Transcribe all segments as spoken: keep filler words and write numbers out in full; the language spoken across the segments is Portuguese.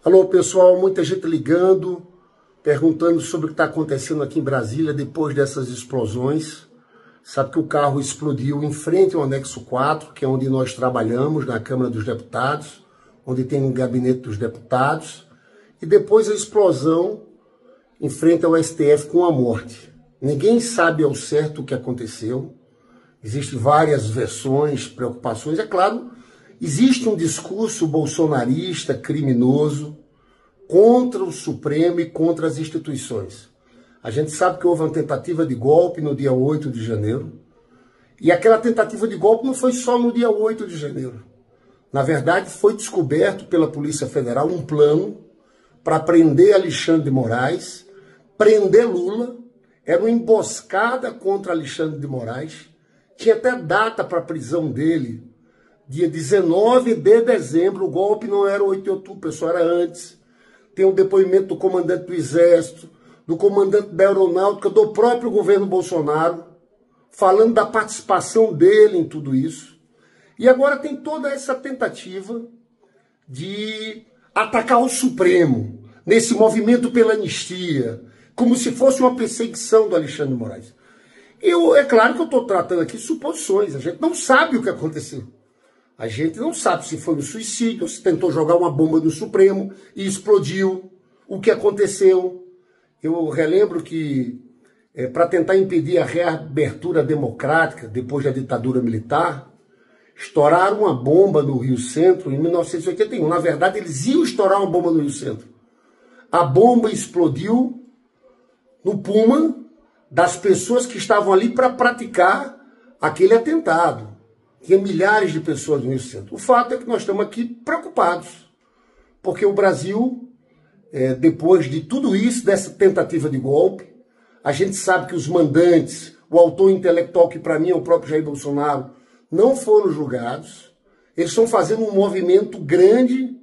Alô, pessoal, muita gente ligando, perguntando sobre o que está acontecendo aqui em Brasília depois dessas explosões. Sabe que o carro explodiu em frente ao anexo quatro, que é onde nós trabalhamos, na Câmara dos Deputados, onde tem um gabinete dos deputados, e depois a explosão em frente ao S T F com a morte. Ninguém sabe ao certo o que aconteceu. Existem várias versões, preocupações. É claro, existe um discurso bolsonarista, criminoso, contra o Supremo e contra as instituições. A gente sabe que houve uma tentativa de golpe no dia oito de janeiro. E aquela tentativa de golpe não foi só no dia oito de janeiro. Na verdade, foi descoberto pela Polícia Federal um plano para prender Alexandre de Moraes, prender Lula. Era uma emboscada contra Alexandre de Moraes. Tinha até data para a prisão dele, dia dezenove de dezembro. O golpe não era oito de outubro, pessoal, era antes. Tem um depoimento do comandante do Exército, do comandante da Aeronáutica, do próprio governo Bolsonaro, falando da participação dele em tudo isso. E agora tem toda essa tentativa de atacar o Supremo, nesse movimento pela anistia, como se fosse uma perseguição do Alexandre de Moraes. Eu, é claro que eu estou tratando aqui suposições, a gente não sabe o que aconteceu. A gente não sabe se foi um suicídio, se tentou jogar uma bomba no Supremo e explodiu, o que aconteceu. Eu relembro que, é, para tentar impedir a reabertura democrática depois da ditadura militar, estouraram uma bomba no Rio Centro em mil novecentos e oitenta e um. Na verdade, eles iam estourar uma bomba no Rio Centro. A bomba explodiu no Puma das pessoas que estavam ali para praticar aquele atentado. Tinha milhares de pessoas no Rio Centro. O fato é que nós estamos aqui preocupados, porque o Brasil, é, depois de tudo isso, dessa tentativa de golpe, a gente sabe que os mandantes, o autor intelectual, que para mim é o próprio Jair Bolsonaro, não foram julgados. Eles estão fazendo um movimento grande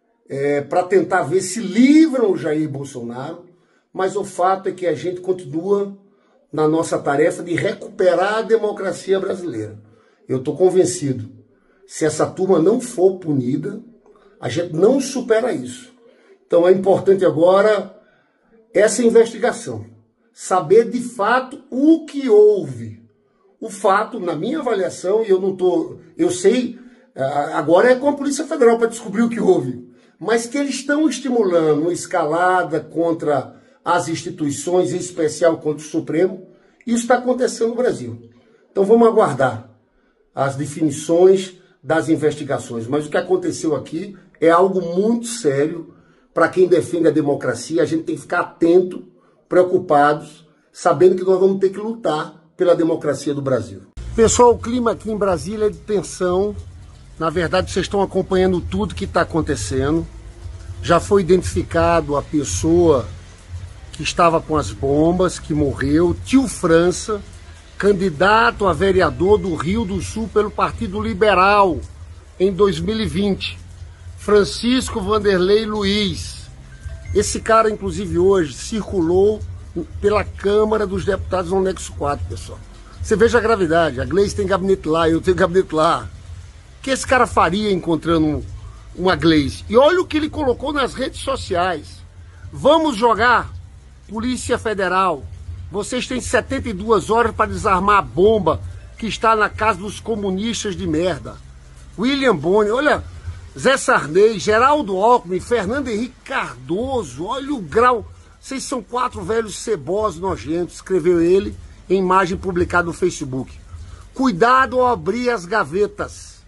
é, para tentar ver se livram o Jair Bolsonaro, mas o fato é que a gente continua na nossa tarefa de recuperar a democracia brasileira. Eu estou convencido, se essa turma não for punida, a gente não supera isso. Então é importante agora essa investigação, saber de fato o que houve. O fato, na minha avaliação, e eu não estou, eu sei, agora é com a Polícia Federal para descobrir o que houve, mas que eles estão estimulando uma escalada contra as instituições, em especial contra o Supremo. Isso está acontecendo no Brasil. Então vamos aguardar as definições das investigações. Mas o que aconteceu aqui é algo muito sério. Para quem defende a democracia, a gente tem que ficar atento, preocupados, sabendo que nós vamos ter que lutar pela democracia do Brasil. Pessoal, o clima aqui em Brasília é de tensão. Na verdade, vocês estão acompanhando tudo que está acontecendo. Já foi identificado a pessoa que estava com as bombas, que morreu, Tio França, candidato a vereador do Rio do Sul pelo Partido Liberal em dois mil e vinte. Francisco Vanderlei Luiz. Esse cara, inclusive, hoje circulou pela Câmara dos Deputados no anexo quatro, pessoal. Você veja a gravidade. A Gleice tem gabinete lá, eu tenho gabinete lá. O que esse cara faria encontrando uma Gleice? E olha o que ele colocou nas redes sociais. Vamos jogar, Polícia Federal. Vocês têm setenta e duas horas para desarmar a bomba que está na casa dos comunistas de merda. William Bonner, olha, Zé Sarney, Geraldo Alckmin, Fernando Henrique Cardoso, olha o grau. Vocês são quatro velhos cebosos nojentos, escreveu ele em imagem publicada no Facebook. Cuidado ao abrir as gavetas.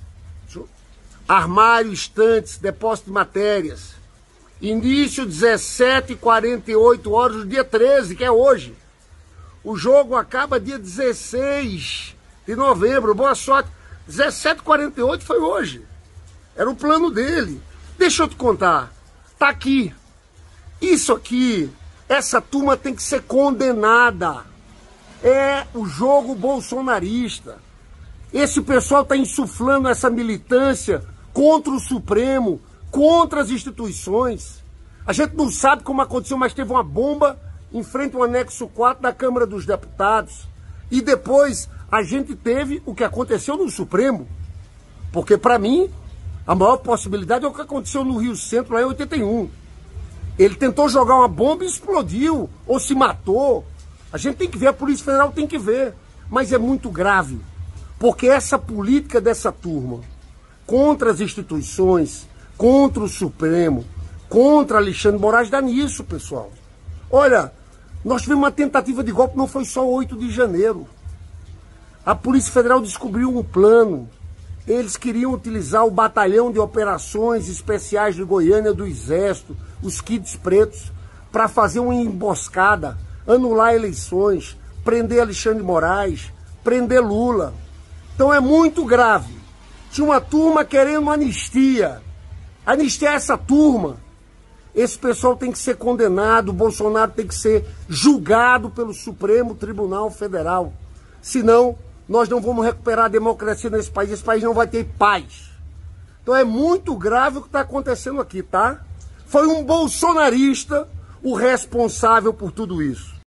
Armário, estantes, depósito de matérias. Início dezessete e quarenta e oito horas do dia treze, que é hoje. O jogo acaba dia dezesseis de novembro. Boa sorte. dezessete e quarenta e oito foi hoje. Era o plano dele. Deixa eu te contar. Tá aqui. Isso aqui, essa turma tem que ser condenada. É o jogo bolsonarista. Esse pessoal está insuflando essa militância contra o Supremo, contra as instituições. A gente não sabe como aconteceu, mas teve uma bomba em frente ao anexo quatro da Câmara dos Deputados. E depois a gente teve o que aconteceu no Supremo. Porque, para mim, A maior possibilidade é o que aconteceu no Rio Centro lá em oitenta e um. Ele tentou jogar uma bomba e explodiu, ou se matou. A gente tem que ver, a Polícia Federal tem que ver. Mas é muito grave, porque essa política dessa turma contra as instituições, contra o Supremo, contra Alexandre de Moraes dá nisso, pessoal. Olha, nós tivemos uma tentativa de golpe, não foi só oito de janeiro. A Polícia Federal descobriu um plano. Eles queriam utilizar o Batalhão de Operações Especiais de Goiânia do Exército, os kits pretos, para fazer uma emboscada, anular eleições, prender Alexandre de Moraes, prender Lula. Então é muito grave. Tinha uma turma querendo anistia. Anistiar essa turma. Esse pessoal tem que ser condenado, o Bolsonaro tem que ser julgado pelo Supremo Tribunal Federal. Senão, nós não vamos recuperar a democracia nesse país, esse país não vai ter paz. Então é muito grave o que está acontecendo aqui, tá? Foi um bolsonarista o responsável por tudo isso.